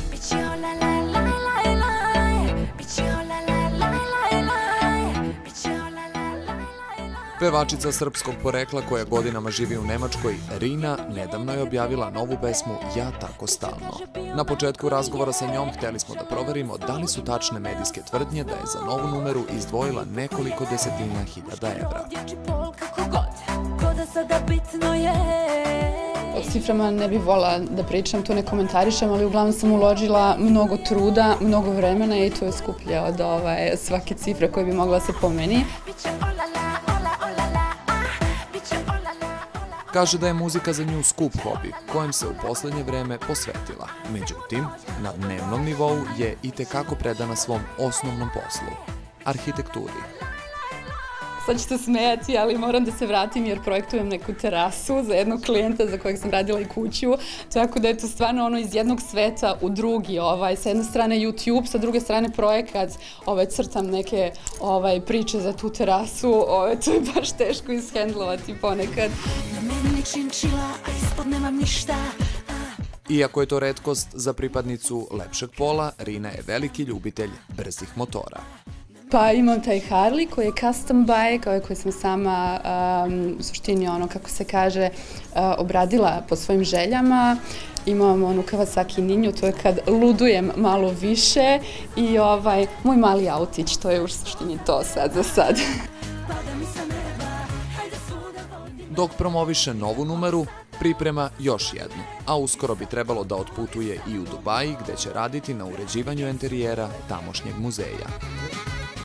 Pevačica srpskog porekla koja godinama živi u Nemačkoj, Rina, nedavno je objavila novu pesmu Ja tako stalno. Na početku razgovora sa njom hteli smo da proverimo da li su tačne medijske tvrdnje da je za novu numeru izdvojila nekoliko desetina hiljada evra. O ciframa ne bih volila da pričam, to ne komentarišem, ali uglavnom sam uložila mnogo truda, mnogo vremena i to je skuplje od svake cifre koje bi mogla se pomeni. Kaže da je muzika za nju skup hobi, kojem se u poslednje vreme posvetila. Međutim, na dnevnom nivou je itekako predana svom osnovnom poslu – arhitekturi. Sad ću se smejati, ali moram da se vratim jer projektujem neku terasu za jednog klijenta za kojeg sam radila i kuću. Tako da je to stvarno ono iz jednog sveta u drugi. Sa jedne strane YouTube, sa druge strane projekat. Crtam neke priče za tu terasu. To je baš teško ishendlovati ponekad. Iako je to retkost za pripadnicu lepšeg pola, Rina je veliki ljubitelj brzih motora. Pa imam taj Harley koji je custom bike, koji sam sama u suštini kako se kaže obradila po svojim željama. Imam onu Kawasaki Ninju, to je kad ludujem malo više i moj mali autić, to je u suštini to sad za sad. Dok promoviše novu numeru, priprema još jednu, a uskoro bi trebalo da otputuje i u Dubaji gde će raditi na uređivanju enterijera tamošnjeg muzeja.